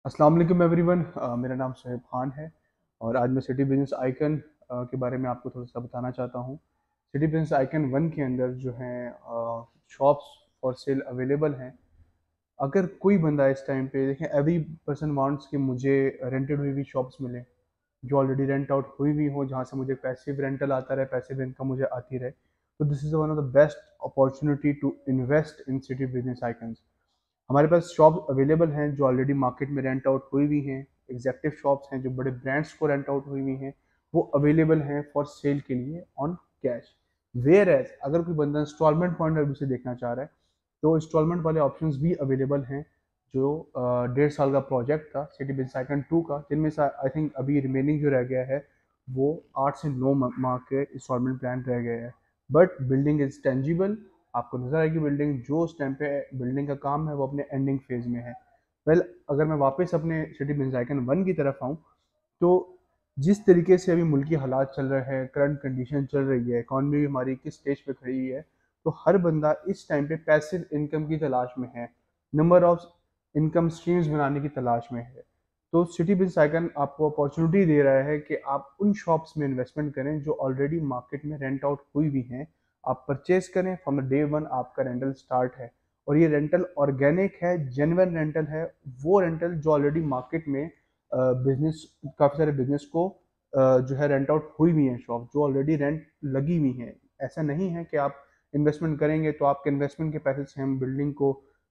अस्सलाम वालेकुम एवरीवन। मेरा नाम सोहेब खान है और आज मैं सिटी बिजनेस आइकन के बारे में आपको थोड़ा सा बताना चाहता हूँ। सिटी बिजनेस आइकन वन के अंदर जो है शॉप्स फॉर सेल अवेलेबल हैं। अगर कोई बंदा इस टाइम पे देखें, एवरी पर्सन वांट्स कि मुझे रेंटेड हुई हुई शॉप्स मिले जो ऑलरेडी रेंट आउट हुई हुई हो, जहाँ से मुझे पैसिव रेंटल आता रहे, पैसिव इनकम मुझे आती रहे। तो this is one of the best opportunity to invest in City Business Icons. हमारे पास शॉप अवेलेबल हैं जो ऑलरेडी मार्केट में रेंट आउट हुई हुई हैं। एग्जेक्टिव शॉप्स हैं जो बड़े ब्रांड्स को रेंट आउट हुई हुई हैं, वो अवेलेबल हैं फॉर सेल के लिए ऑन कैश। वेयर एज अगर कोई बंदा इंस्टॉलमेंट पॉइंट ऑफ व्यू से देखना चाह रहा है तो इंस्टॉलमेंट वाले ऑप्शंस भी अवेलेबल हैं। जो 1.5 साल का प्रोजेक्ट था सिटी बिजनेस आइकन 2 का, जिनमें से आई थिंक अभी रिमेनिंग जो रह गया है वो 8 से 9 माह के इंस्टॉलमेंट प्लान रह गए हैं। बट बिल्डिंग इज टेंजिबल, आपको नजर आएगी बिल्डिंग। जो उस टाइम पे बिल्डिंग का काम है वो अपने एंडिंग फेज में है। अगर मैं वापस अपने सिटी बिजनेस आइकन 1 की तरफ आऊँ तो जिस तरीके से अभी मुल्की हालात चल रहे हैं, करंट कंडीशन चल रही है, इकॉनमी हमारी किस स्टेज पे खड़ी है, तो हर बंदा इस टाइम पे पैसिव इनकम की तलाश में है, नंबर ऑफ इनकम स्ट्रीम्स बनाने की तलाश में है। तो सिटी बिजनेस आइकन आपको अपॉर्चुनिटी दे रहा है कि आप उन शॉप्स में इन्वेस्टमेंट करें जो ऑलरेडी मार्केट में रेंट आउट हुई हुई हैं। आप परचेज करें, फ्रॉम द डे वन आपका रेंटल स्टार्ट है। और ये रेंटल ऑर्गेनिक है, जेन्युइन रेंटल है। वो रेंटल जो ऑलरेडी मार्केट में बिजनेस, काफ़ी सारे बिजनेस को जो है रेंट आउट हुई हुई हैं शॉप, जो ऑलरेडी रेंट लगी हुई हैं। ऐसा नहीं है कि आप इन्वेस्टमेंट करेंगे तो आपके इन्वेस्टमेंट के पैसे से हम बिल्डिंग को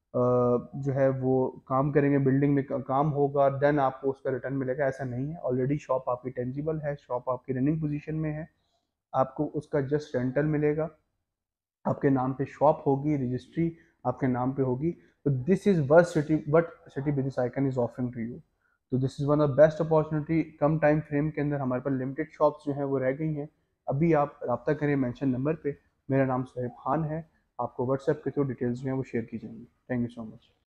जो है वो काम करेंगे, बिल्डिंग में काम होगा, देन आपको उसका रिटर्न मिलेगा। ऐसा नहीं है। ऑलरेडी शॉप आपकी टेंजिबल है, शॉप आपकी रनिंग पोजीशन में है, आपको उसका जस्ट रेंटल मिलेगा। आपके नाम पे शॉप होगी, रजिस्ट्री आपके नाम पे होगी। तो this is what City Business Icon is offering to you. तो this is one of best opportunity. कम टाइम फ्रेम के अंदर हमारे पास लिमिटेड शॉप्स जो हैं वो रह गई हैं। अभी आप रब्ता करें मेंशन नंबर पे। मेरा नाम सोहेब खान है। आपको व्हाट्सएप के थ्रू डिटेल्स जो हैं वो शेयर की जाएंगी। Thank you so much.